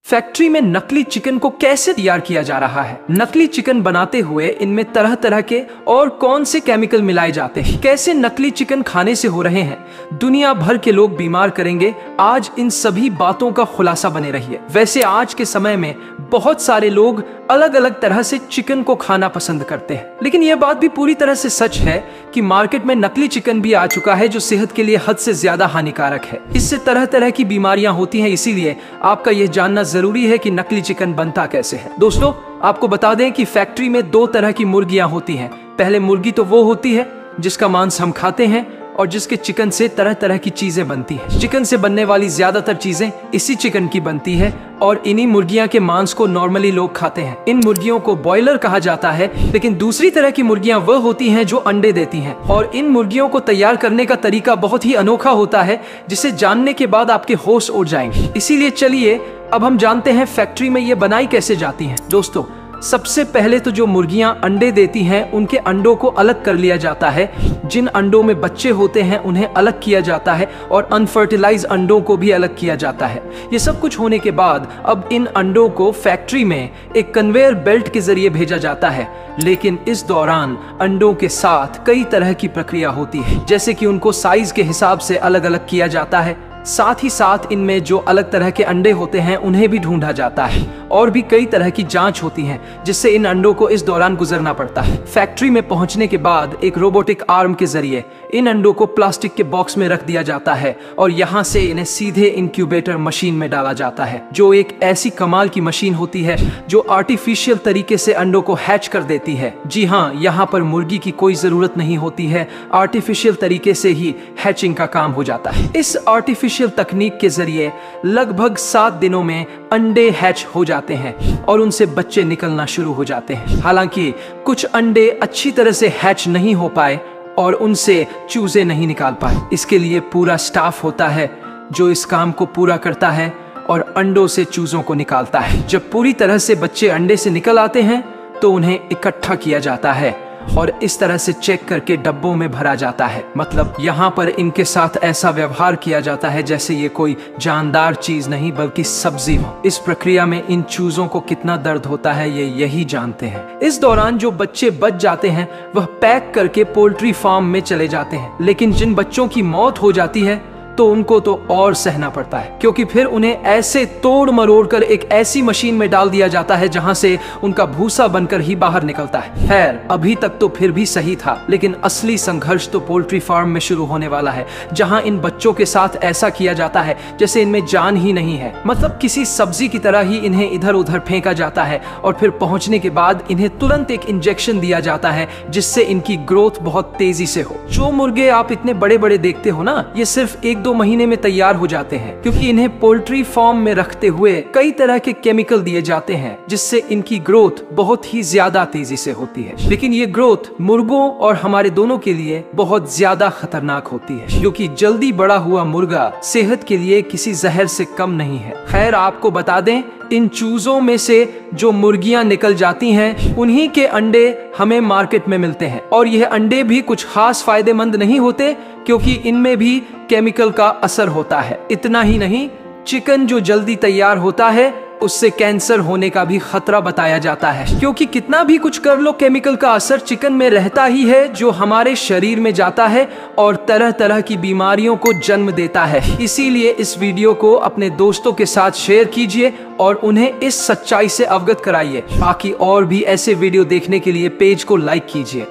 Factory में नकली chicken को कैसे तैयार किया जा रहा है। नकली चिकन बनाते हुए इनमें तरह तरह के और कौन से केमिकल मिलाए जाते हैं, कैसे नकली चिकन खाने से हो रहे हैं, दुनिया भर के लोग बीमार करेंगे। आज इन सभी बातों का खुलासा बने रहिए। वैसे आज के समय में बहुत सारे लोग अलग अलग तरह से चिकन को खाना पसंद करते हैं, लेकिन यह बात भी पूरी तरह से सच है कि मार्केट में नकली चिकन भी आ चुका है जो सेहत के लिए हद से ज्यादा हानिकारक है। इससे तरह तरह की बीमारियां होती हैं, इसीलिए आपका यह जानना जरूरी है कि नकली चिकन बनता कैसे है। दोस्तों, आपको बता दें कि फैक्ट्री में दो तरह की मुर्गियां होती हैं। पहले मुर्गी तो वो होती है जिसका मांस हम खाते हैं और जिसके चिकन से तरह तरह की चीजें बनती हैं। चिकन से बनने वाली ज्यादातर चीजें इसी चिकन की बनती है और इन्हीं मुर्गियां के मांस को नॉर्मली लोग खाते हैं। इन मुर्गियों को बॉयलर कहा जाता है। लेकिन दूसरी तरह की मुर्गियां वह होती हैं जो अंडे देती हैं, और इन मुर्गियों को तैयार करने का तरीका बहुत ही अनोखा होता है, जिसे जानने के बाद आपके होश उड़ जाएंगे। इसीलिए चलिए अब हम जानते हैं फैक्ट्री में ये बनाई कैसे जाती हैं। दोस्तों, सबसे पहले तो जो मुर्गियां अंडे देती हैं उनके अंडों को अलग कर लिया जाता है। जिन अंडों में बच्चे होते हैं उन्हें अलग किया जाता है और अनफर्टिलाइज अंडों को भी अलग किया जाता है। ये सब कुछ होने के बाद अब इन अंडों को फैक्ट्री में एक कन्वेयर बेल्ट के जरिए भेजा जाता है। लेकिन इस दौरान अंडों के साथ कई तरह की प्रक्रिया होती है, जैसे कि उनको साइज के हिसाब से अलग अलग किया जाता है। साथ ही साथ इनमें जो अलग तरह के अंडे होते हैं उन्हें भी ढूंढा जाता है, और भी कई तरह की जांच होती है जिससे इन अंडों को इस दौरान गुजरना पड़ता है। फैक्ट्री में पहुंचने के बाद एक रोबोटिक आर्म के जरिए इन अंडों को प्लास्टिक के बॉक्स में रख दिया जाता है और यहाँ से इन्हें सीधे इंक्यूबेटर मशीन में डाला जाता है, जो एक ऐसी कमाल की मशीन होती है जो आर्टिफिशियल तरीके से अंडों को हैच कर देती है। जी हाँ, यहाँ पर मुर्गी की कोई जरूरत नहीं होती है, आर्टिफिशियल तरीके से ही हैचिंग का काम हो जाता है। इस आर्टिफिशियल तकनीक के जरिए लगभग 7 दिनों में अंडे हैच हो जाते हैं और उनसे बच्चे निकलना शुरू हो जाते हैं। हालांकि कुछ अंडे अच्छी तरह से हैच नहीं हो पाए और उनसे चूजे नहीं निकाल पाए। इसके लिए पूरा स्टाफ होता है जो इस काम को पूरा करता है और अंडों से चूजों को निकालता है। जब पूरी तरह से बच्चे अंडे से निकल आते हैं तो उन्हें इकट्ठा किया जाता है और इस तरह से चेक करके डब्बों में भरा जाता है। मतलब यहाँ पर इनके साथ ऐसा व्यवहार किया जाता है जैसे ये कोई जानदार चीज नहीं बल्कि सब्जी हो। इस प्रक्रिया में इन चूजों को कितना दर्द होता है ये यही जानते हैं। इस दौरान जो बच्चे बच जाते हैं वह पैक करके पोल्ट्री फार्म में चले जाते हैं, लेकिन जिन बच्चों की मौत हो जाती है तो उनको तो और सहना पड़ता है, क्योंकि फिर उन्हें ऐसे तोड़ मरोड़ कर एक ऐसी मशीन में डाल दिया जाता है जहां से उनका भूसा बनकर ही बाहर निकलता है। खैर, अभी तक तो फिर भी सही था, लेकिन असली संघर्ष तो पोल्ट्री फार्म में शुरू होने वाला है, जहां इन बच्चों के साथ ऐसा किया जाता है जैसे इनमें जान ही नहीं है। मतलब किसी सब्जी की तरह ही इन्हें इधर उधर फेंका जाता है और फिर पहुंचने के बाद इन्हें तुरंत एक इंजेक्शन दिया जाता है जिससे इनकी ग्रोथ बहुत तेजी से हो। जो मुर्गे आप इतने बड़े बड़े देखते हो ना, ये सिर्फ 1-2 महीने में तैयार हो जाते हैं, क्योंकि इन्हें पोल्ट्री फार्म में रखते हुए कई तरह के केमिकल दिए जाते हैं जिससे इनकी ग्रोथ बहुत ही ज्यादा तेजी से होती है। लेकिन ये ग्रोथ मुर्गों और हमारे दोनों के लिए बहुत ज्यादा खतरनाक होती है, क्योंकि जल्दी बड़ा हुआ मुर्गा सेहत के लिए किसी जहर से कम नहीं है। खैर, आपको बता दें, इन चूजों में से जो मुर्गियां निकल जाती हैं उन्हीं के अंडे हमें मार्केट में मिलते हैं, और यह अंडे भी कुछ खास फायदेमंद नहीं होते क्योंकि इनमें भी केमिकल का असर होता है। इतना ही नहीं, चिकन जो जल्दी तैयार होता है उससे कैंसर होने का भी खतरा बताया जाता है, क्योंकि कितना भी कुछ कर लो केमिकल का असर चिकन में रहता ही है, जो हमारे शरीर में जाता है और तरह तरह की बीमारियों को जन्म देता है। इसीलिए इस वीडियो को अपने दोस्तों के साथ शेयर कीजिए और उन्हें इस सच्चाई से अवगत कराइए। बाकी और भी ऐसे वीडियो देखने के लिए पेज को लाइक कीजिए।